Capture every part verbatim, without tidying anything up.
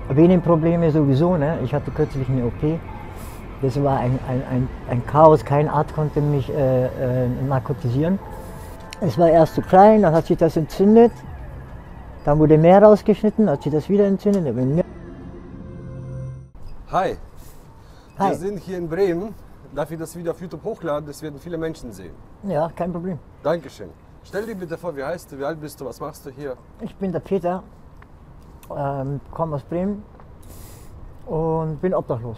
Venenprobleme sowieso, ne? Ich hatte kürzlich eine O P. Das war ein, ein, ein, ein Chaos, kein Arzt konnte mich äh, äh, narkotisieren. Es war erst zu klein, dann hat sich das entzündet. Dann wurde mehr rausgeschnitten, hat sich das wieder entzündet. Dann wurde mehr. Hi. Hi. Wir sind hier in Bremen. Darf ich das Video auf YouTube hochladen? Das werden viele Menschen sehen. Ja, kein Problem. Dankeschön. Stell dir bitte vor, wie heißt du, wie alt bist du, was machst du hier? Ich bin der Peter, ähm, komme aus Bremen und bin obdachlos.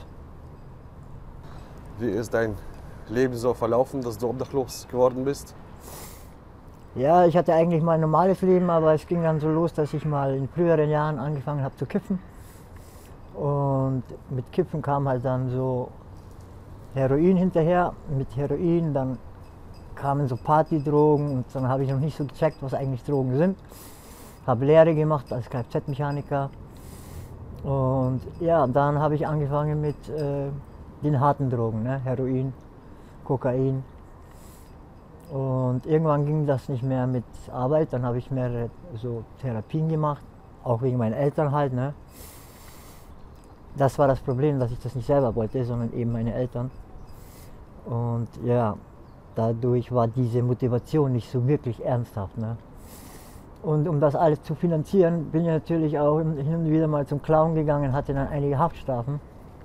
Wie ist dein Leben so verlaufen, dass du obdachlos geworden bist? Ja, ich hatte eigentlich mal ein normales Leben, aber es ging dann so los, dass ich mal in früheren Jahren angefangen habe zu kiffen. Und mit Kiffen kam halt dann so Heroin hinterher. Mit Heroin dann kamen so Partydrogen und dann habe ich noch nicht so gecheckt, was eigentlich Drogen sind. Habe Lehre gemacht als Kfz-Mechaniker. Und ja, dann habe ich angefangen mit äh, den harten Drogen, ne? Heroin, Kokain. Und irgendwann ging das nicht mehr mit Arbeit, dann habe ich mehrere so Therapien gemacht, auch wegen meinen Eltern halt. Ne? Das war das Problem, dass ich das nicht selber wollte, sondern eben meine Eltern. Und ja, dadurch war diese Motivation nicht so wirklich ernsthaft. Ne? Und um das alles zu finanzieren, bin ich natürlich auch hin und wieder mal zum Clown gegangen, hatte dann einige Haftstrafen.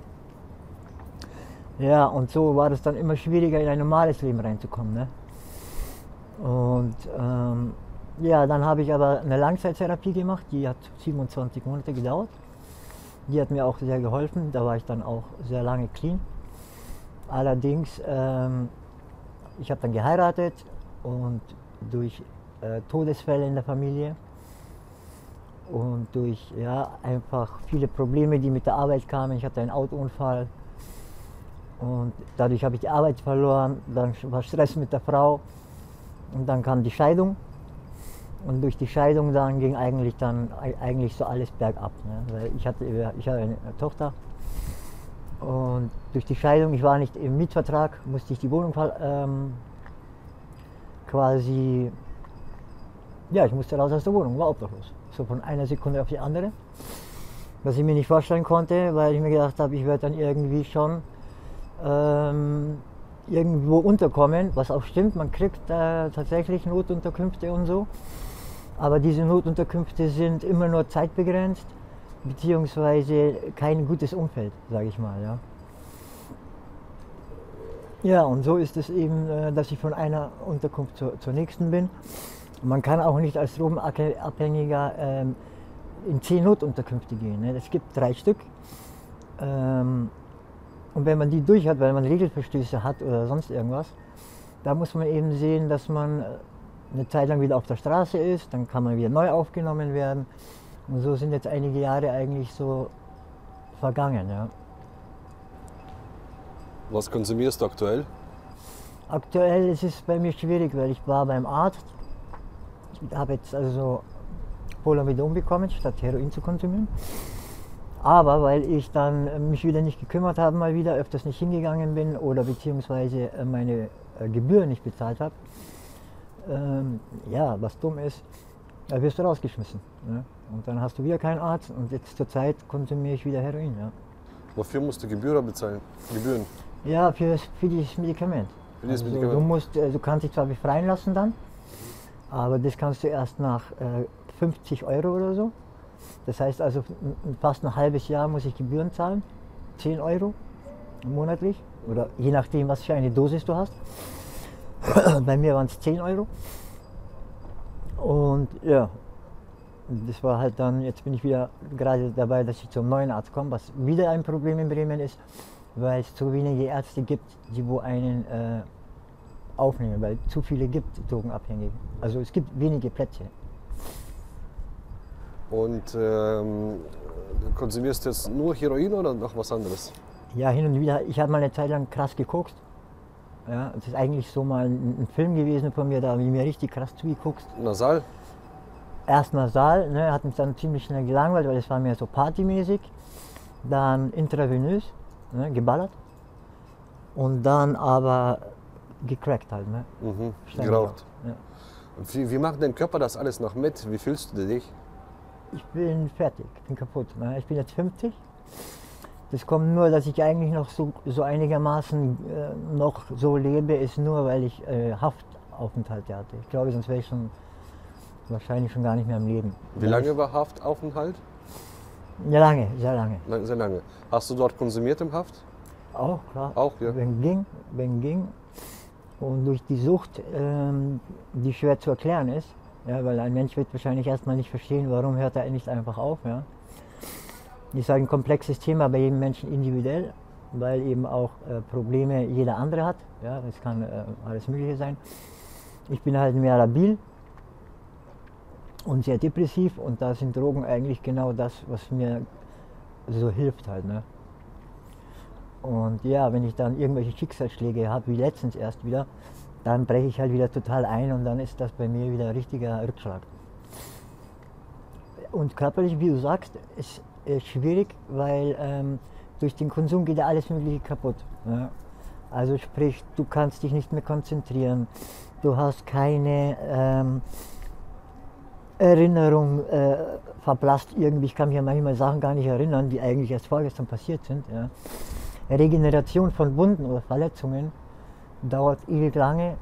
Ja, und so war es dann immer schwieriger, in ein normales Leben reinzukommen. Ne? Und ähm, ja, dann habe ich aber eine Langzeittherapie gemacht, die hat siebenundzwanzig Monate gedauert. Die hat mir auch sehr geholfen, da war ich dann auch sehr lange clean. Allerdings, ähm, ich habe dann geheiratet und durch äh, Todesfälle in der Familie und durch ja, einfach viele Probleme, die mit der Arbeit kamen. Ich hatte einen Autounfall und dadurch habe ich die Arbeit verloren, dann war Stress mit der Frau. Und dann kam die Scheidung und durch die Scheidung dann ging eigentlich dann eigentlich so alles bergab. Ne? Weil ich hatte, ich hatte eine Tochter und durch die Scheidung, ich war nicht im Mietvertrag, musste ich die Wohnung ähm, quasi, ja, ich musste raus aus der Wohnung, war obdachlos. So von einer Sekunde auf die andere, was ich mir nicht vorstellen konnte, weil ich mir gedacht habe, ich werde dann irgendwie schon ähm, irgendwo unterkommen, was auch stimmt, man kriegt äh, tatsächlich Notunterkünfte und so, aber diese Notunterkünfte sind immer nur zeitbegrenzt, beziehungsweise kein gutes Umfeld, sage ich mal. Ja. Ja, und so ist es eben, äh, dass ich von einer Unterkunft zur, zur nächsten bin. Man kann auch nicht als Drogenabhängiger ähm, in zehn Notunterkünfte gehen, ne? Es gibt drei Stück. Ähm, Und wenn man die durch hat, weil man Regelverstöße hat oder sonst irgendwas, da muss man eben sehen, dass man eine Zeit lang wieder auf der Straße ist, dann kann man wieder neu aufgenommen werden. Und so sind jetzt einige Jahre eigentlich so vergangen. Ja. Was konsumierst du aktuell? Aktuell ist es bei mir schwierig, weil ich war beim Arzt. Ich habe jetzt also Polamidon bekommen, statt Heroin zu konsumieren. Aber weil ich dann mich wieder nicht gekümmert habe, mal wieder öfters nicht hingegangen bin oder beziehungsweise meine Gebühren nicht bezahlt habe, ähm, ja, was dumm ist, da wirst du rausgeschmissen. Ne? Und dann hast du wieder keinen Arzt und jetzt zur Zeit konsumiere ich wieder Heroin. Ja. Wofür musst du Gebühren bezahlen? Gebühren? Ja, für, für dieses Medikament. Für dieses also, Medikament. Du, musst, du kannst dich zwar befreien lassen dann, aber das kannst du erst nach äh, fünfzig Euro oder so. Das heißt also, fast ein halbes Jahr muss ich Gebühren zahlen, zehn Euro monatlich oder je nachdem, was für eine Dosis du hast. Bei mir waren es zehn Euro. Und ja, das war halt dann, jetzt bin ich wieder gerade dabei, dass ich zum neuen Arzt komme, was wieder ein Problem in Bremen ist, weil es zu wenige Ärzte gibt, die wo einen äh, aufnehmen, weil es zu viele gibt, Drogenabhängige. Also es gibt wenige Plätze. Und ähm, konsumierst du jetzt nur Heroin oder noch was anderes? Ja, hin und wieder. Ich habe mal eine Zeit lang krass gekokst. Ja, das ist eigentlich so mal ein, ein Film gewesen von mir, da habe ich mir richtig krass zugeguckt. Nasal? Erst nasal, ne, hat mich dann ziemlich schnell gelangweilt, weil es war mehr so partymäßig. Dann intravenös, ne, geballert. Und dann aber gecrackt halt. Ne? Mhm, Ständig geraucht. Ja. Wie, wie macht dein Körper das alles noch mit? Wie fühlst du dich? Ich bin fertig, ich bin kaputt. Ne? Ich bin jetzt fünfzig. Das kommt nur, dass ich eigentlich noch so, so einigermaßen äh, noch so lebe, ist nur, weil ich äh, Haftaufenthalte hatte. Ich glaube, sonst wäre ich schon wahrscheinlich schon gar nicht mehr am Leben. Wie lange war Haftaufenthalt? Ja, lange, sehr lange. Lang, sehr lange. Hast du dort konsumiert im Haft? Auch, klar. Auch, ja. Wenn ging, wenn ging. Und durch die Sucht, ähm, die schwer zu erklären ist, ja, weil ein Mensch wird wahrscheinlich erstmal nicht verstehen, warum hört er nicht einfach auf. Ja. Ist halt ein komplexes Thema bei jedem Menschen individuell, weil eben auch äh, Probleme jeder andere hat. Ja, das kann äh, alles Mögliche sein. Ich bin halt mehr labil und sehr depressiv und da sind Drogen eigentlich genau das, was mir so hilft halt. Ne? Und ja, wenn ich dann irgendwelche Schicksalsschläge habe, wie letztens erst wieder, dann breche ich halt wieder total ein und dann ist das bei mir wieder ein richtiger Rückschlag. Und körperlich, wie du sagst, ist ist schwierig, weil ähm, durch den Konsum geht ja alles Mögliche kaputt. Ja? Also sprich, du kannst dich nicht mehr konzentrieren, du hast keine ähm, Erinnerung, äh, verblasst irgendwie. Ich kann mich an manchmal Sachen gar nicht erinnern, die eigentlich erst vorgestern passiert sind. Ja? Regeneration von Wunden oder Verletzungen dauert ewig lange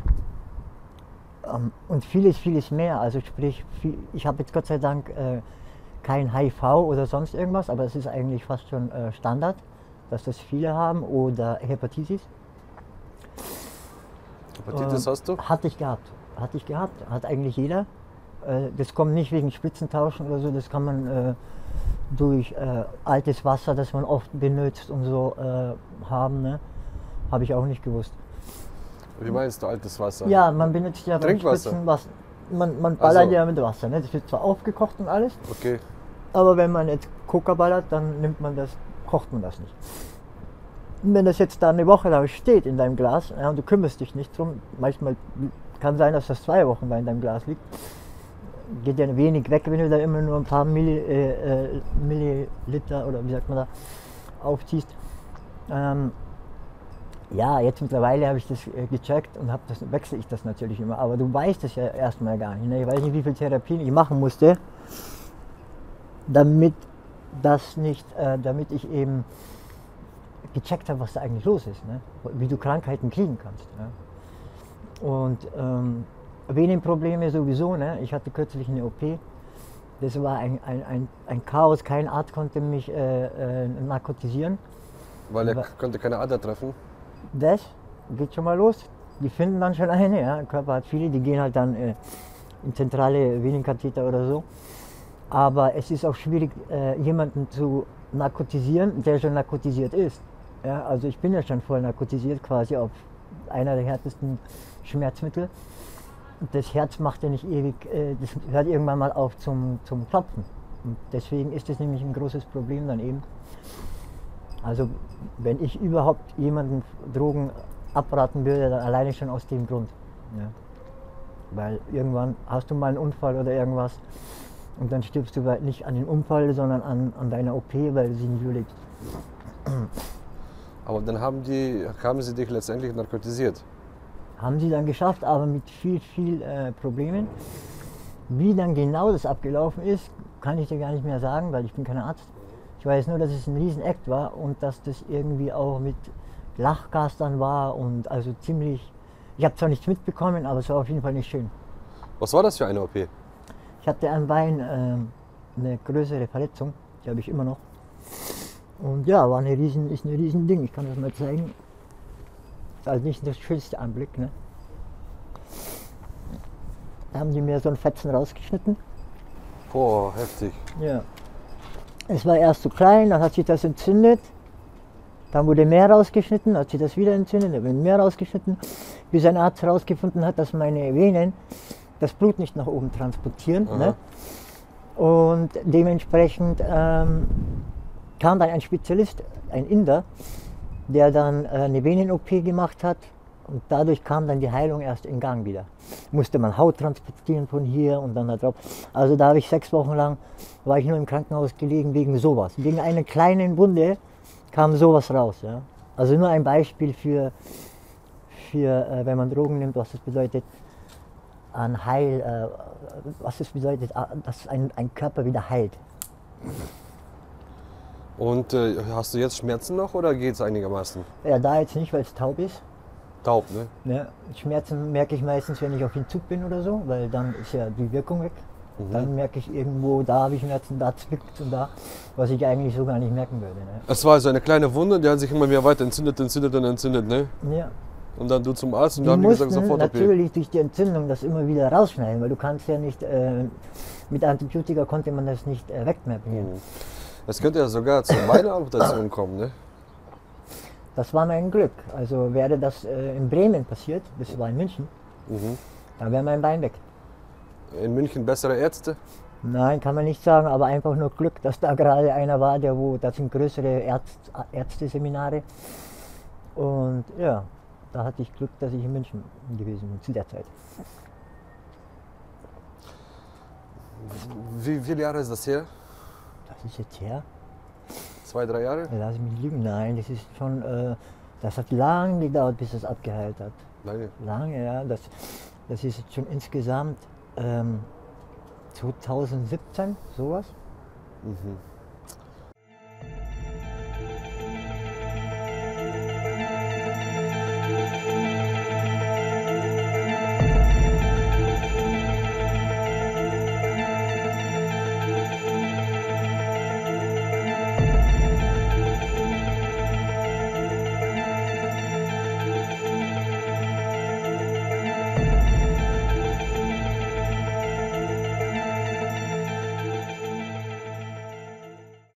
ähm, und vieles, vieles mehr. Also sprich, viel, ich habe jetzt Gott sei Dank äh, kein H I V oder sonst irgendwas, aber es ist eigentlich fast schon äh, Standard, dass das viele haben, oder Hepatitis. Hepatitis äh, hast du? Hatte ich gehabt, hatte ich gehabt, hat eigentlich jeder. Äh, das kommt nicht wegen Spritzentauschen oder so, das kann man äh, durch äh, altes Wasser, das man oft benutzt und so äh, haben, ne? Habe ich auch nicht gewusst. Wie meinst du altes Wasser? Ja, man benutzt ja Trinkwasser. Wasser. Man, man ballert so. ja mit Wasser, ne? Das wird zwar aufgekocht und alles. Okay. Aber wenn man jetzt Coca ballert, dann nimmt man das, kocht man das nicht. Und wenn das jetzt da eine Woche lang steht in deinem Glas, ja, und du kümmerst dich nicht drum, manchmal kann sein, dass das zwei Wochen da in deinem Glas liegt, geht ja wenig weg, wenn du da immer nur ein paar Milli, äh, äh, Milliliter oder wie sagt man da, aufziehst. Ähm, ja, jetzt mittlerweile habe ich das äh, gecheckt und hab das, wechsle ich das natürlich immer, aber du weißt es ja erstmal gar nicht. Ne? Ich weiß nicht, wie viel Therapien ich machen musste, damit das nicht, äh, damit ich eben gecheckt habe, was da eigentlich los ist, ne? Wie du Krankheiten kriegen kannst. Ne? Und ähm, Venenprobleme sowieso, ne? Ich hatte kürzlich eine O P, das war ein, ein, ein, ein Chaos, kein Arzt konnte mich äh, äh, narkotisieren. Weil er konnte keine Ader treffen? Das geht schon mal los, die finden dann schon eine, ja? Der Körper hat viele, die gehen halt dann äh, in zentrale Venenkatheter oder so. Aber es ist auch schwierig, äh, jemanden zu narkotisieren, der schon narkotisiert ist. Ja, also ich bin ja schon voll narkotisiert, quasi auf einer der härtesten Schmerzmittel. Das Herz macht ja nicht ewig, äh, das hört irgendwann mal auf zum, zum Klopfen. Und deswegen ist das nämlich ein großes Problem dann eben. Also wenn ich überhaupt jemanden Drogen abraten würde, dann alleine schon aus dem Grund. Ja. Weil irgendwann hast du mal einen Unfall oder irgendwas und dann stirbst du nicht an dem Unfall, sondern an, an deiner O P, weil du sie nicht überlebst. Aber dann haben, die, haben sie dich letztendlich narkotisiert? Haben sie dann geschafft, aber mit viel, viel äh, Problemen. Wie dann genau das abgelaufen ist, kann ich dir gar nicht mehr sagen, weil ich bin kein Arzt. Ich weiß nur, dass es ein Riesen-Act war und dass das irgendwie auch mit Lachgas dann war und also ziemlich, ich habe zwar nichts mitbekommen, aber es war auf jeden Fall nicht schön. Was war das für eine O P? Ich hatte am Bein äh, eine größere Verletzung, die habe ich immer noch. Und ja, war eine riesen, ist ein riesen Ding, ich kann das mal zeigen. Also nicht der schönste Anblick, ne? Da haben die mir so einen Fetzen rausgeschnitten. Boah, heftig. Ja. Es war erst so klein, dann hat sich das entzündet. Dann wurde mehr rausgeschnitten, hat sich das wieder entzündet, dann wurde mehr rausgeschnitten. Bis ein Arzt herausgefunden hat, dass meine Venen das Blut nicht nach oben transportieren. Ne? Und dementsprechend ähm, kam dann ein Spezialist, ein Inder, der dann äh, eine Venen-O P gemacht hat. Und dadurch kam dann die Heilung erst in Gang wieder. Musste man Haut transportieren von hier und dann da drauf. Also da habe ich sechs Wochen lang, war ich nur im Krankenhaus gelegen wegen sowas. Wegen einer kleinen Wunde kam sowas raus. Ja. Also nur ein Beispiel für, für äh, wenn man Drogen nimmt, was das bedeutet. an Heil, äh, was das bedeutet, dass ein, ein Körper wieder heilt. Und äh, hast du jetzt Schmerzen noch oder geht es einigermaßen? Ja, da jetzt nicht, weil es taub ist. Taub, ne? Ne? Schmerzen merke ich meistens, wenn ich auf den Zug bin oder so, weil dann ist ja die Wirkung weg. Mhm. Dann merke ich irgendwo, da habe ich Schmerzen, da zwickt und da, was ich eigentlich so gar nicht merken würde. Ne? Es war so eine kleine Wunde, die hat sich immer mehr weiter entzündet, entzündet und entzündet, ne? Ja. Und dann du zum Arzt und Die dann haben die gesagt, mussten sofort O P. natürlich durch die Entzündung das immer wieder rausschneiden, weil du kannst ja nicht, äh, mit Antibiotika konnte man das nicht äh, wegmappen. Mhm. Es könnte ja sogar zu meiner Amputation kommen, ne? Das war mein Glück. Also wäre das äh, in Bremen passiert, das war in München, Mhm. dann wäre mein Bein weg. In München bessere Ärzte? Nein, kann man nicht sagen, aber einfach nur Glück, dass da gerade einer war, der wo, das sind größere Ärzt, Ärzteseminare. Und ja, da hatte ich Glück, dass ich in München gewesen bin zu der Zeit. Wie viele Jahre ist das her? Das ist jetzt her. Zwei, drei Jahre? Lass mich lügen. Nein, das ist schon, äh, das hat lange gedauert, bis es abgeheilt hat. Lange. Lange, ja. Das, das ist jetzt schon insgesamt ähm, zweitausendsiebzehn, sowas. Mhm.